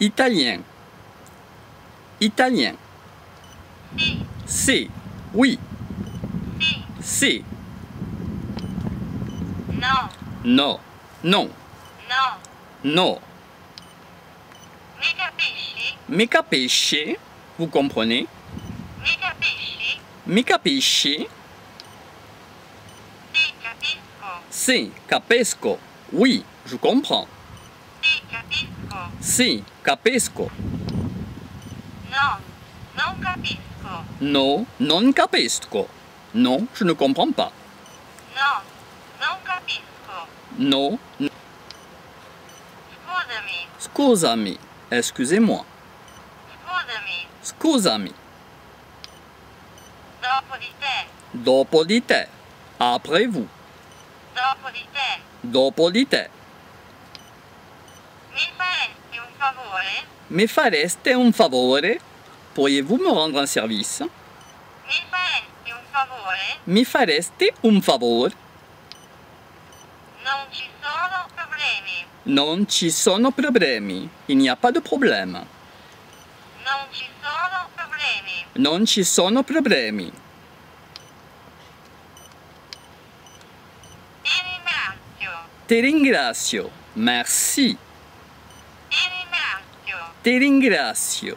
Italien. Italien. Sì. Sì. Oui. Sì. Sì. No. No. Non. No. No. Mi capisci? Mi capisci? Vous comprenez? Mi capisci? Mi capisci? Sì, capisco. Sì, capisco. Oui, je comprends. Sì, capisco. Sì, capisco. No, non capisco. No, non capisco. Non, je ne comprends pas. No, non capisco. No, Scusami. scusami. Excusez-moi. Scusami. Scusami. Dopo di te. Dopo di te. Après vous. Dopo di te. Dopo di te. Mi faresti un favore? Mi fareste un favore? Pourriez-vous me rendre un service? Mi faresti un favore? Mi fareste un favore? Non ci sono problemi. Non ci sono problemi. Il n'y a pas de problème. Non ci sono problemi. Non ci sono problemi. Ti ringrazio. Ti ringrazio. Merci. Ti ringrazio. Ti ringrazio.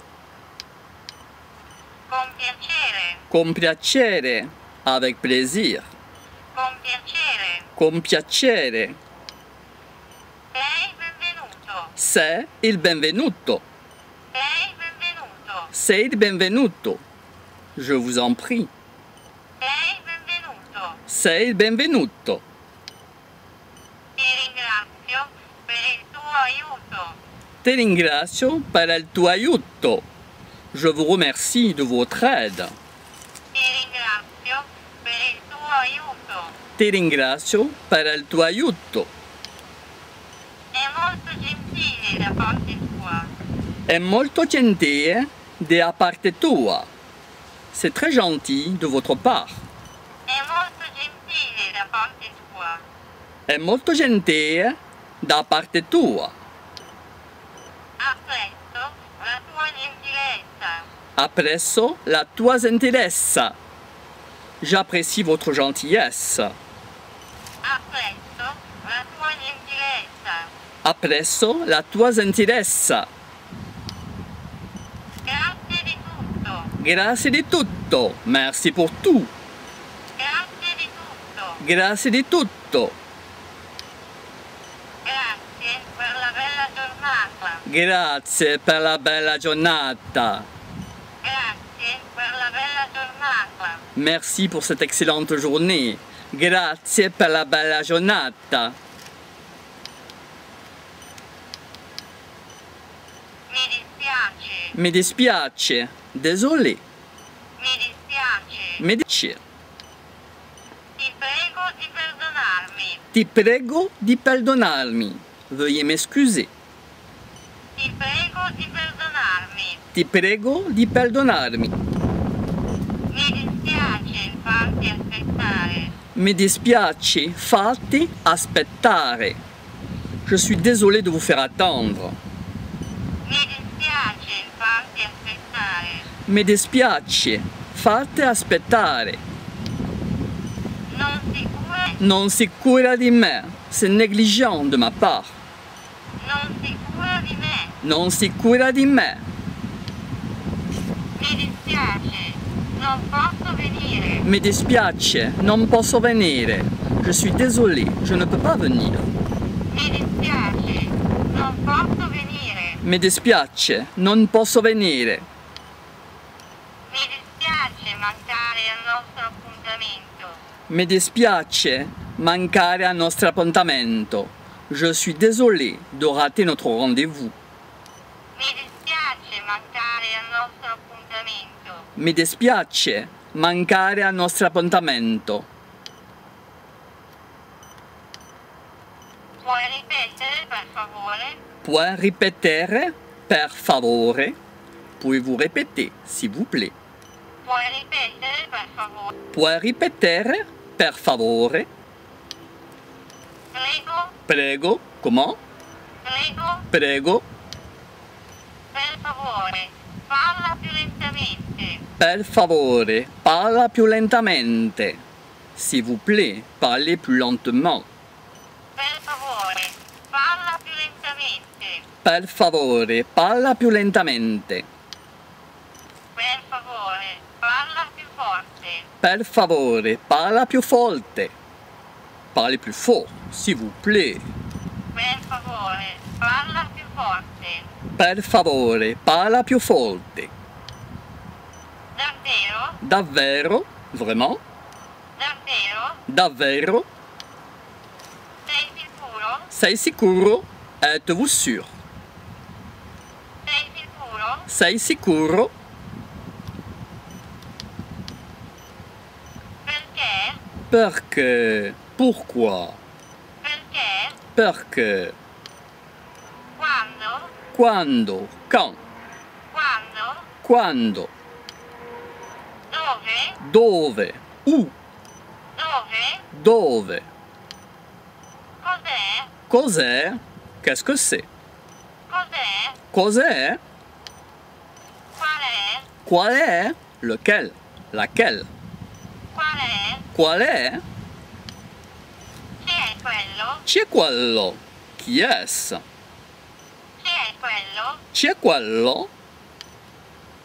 Con piacere. Con piacere. Avec plaisir. Con piacere. Con piacere. Sei benvenuto. Sei il benvenuto. Sei benvenuto. Sei il benvenuto. Je vous en prie. Sei benvenuto. Sei il benvenuto. Ti ringrazio per il tuo aiuto. Ti ringrazio per il tuo aiuto. Je vous remercie de votre aide. Ti ringrazio per il tuo aiuto. Ti ringrazio per il tuo aiuto. È molto gentile da parte tua. È molto gentile da parte tua. C'est très gentil de votre part. È molto gentile da parte tua. È molto gentile da parte tua. Apprezzo la tua gentilezza. Appresso la tua gentilezza. J'apprécie votre gentillesse. Apprezzo la tua gentilezza. Appresso la tua gentilezza. Grazie di tutto. Grazie di tutto. Merci pour tout. Grazie di tutto. Grazie di tutto. Grazie per la bella giornata. Grazie per la bella giornata. Grazie per la bella giornata. Merci pour cette excellente journée. Grazie per la bella giornata. Mi dispiace. Mi dispiace. Désolé. Mi dispiace. Mi dispiace. Ti prego di perdonarmi. Ti prego di perdonarmi. Veuillez m'excuser. Ti prego di perdonarmi. Ti prego di perdonarmi. Mi dispiace farti aspettare. Mi dispiace farti aspettare. Je suis désolé de vous faire attendre. Mi dispiace farti aspettare. Mi dispiace farti aspettare. Non si cura. Non si cura di me. C'est négligent de ma part. Non si cura di me. Non si cura di me. Mi dispiace. Non posso venire. Mi dispiace, non posso venire. Je suis désolé, je ne peux pas venir. Mi dispiace. Non posso venire. Mi dispiace, non posso venire. Mi dispiace mancare al nostro appuntamento. Mi dispiace mancare al nostro appuntamento. Je suis désolé de rater notre rendez-vous. Mi dispiace mancare al nostro appuntamento. Mi dispiace mancare al nostro appuntamento. Puoi ripetere per favore? Puoi ripetere, per favore? Pouvez-vous répéter, s'il vous plaît? Puoi ripetere per favore? Puoi ripetere, per favore? Prego, Prego, comment? prego. Prego. favore, parla più lentamente. Per favore, parla più lentamente. S'il vous plaît, parlez plus lentement. Per favore, parla più lentamente. Per favore, parla più lentamente. Per favore, parla più forte. Per favore, parla più forte. Parlez plus fort, s'il vous plaît. Per favore, parla più forte. Per favore, parla più forte. Davvero? Davvero? Vraiment? Davvero? Davvero? Sei sicuro? Sei sicuro? Êtes-vous sûr? Sei sicuro? Sei sicuro? Perché? Perché? Pourquoi? Perché? Perché? Quando? Quando? Quand? Quando? Quando? Dove? Dove? Où? Dove? Dove? Cos'è? Cos'è? Qu'est-ce que c'est? Cos'è? Cos'è? Qual è? Qual è? Lequel? Laquelle? Qual è? Qual è? Chi è quello? Chi è quello? Chi è? Chi è quello? Chi è quello?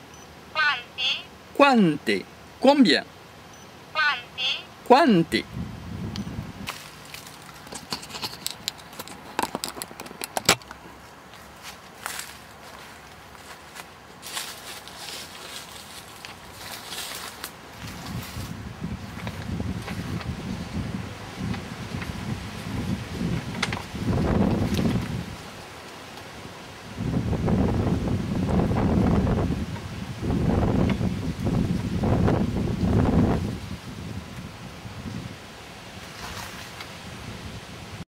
Quanti? Quanti? Combien? Quanti? Quanti?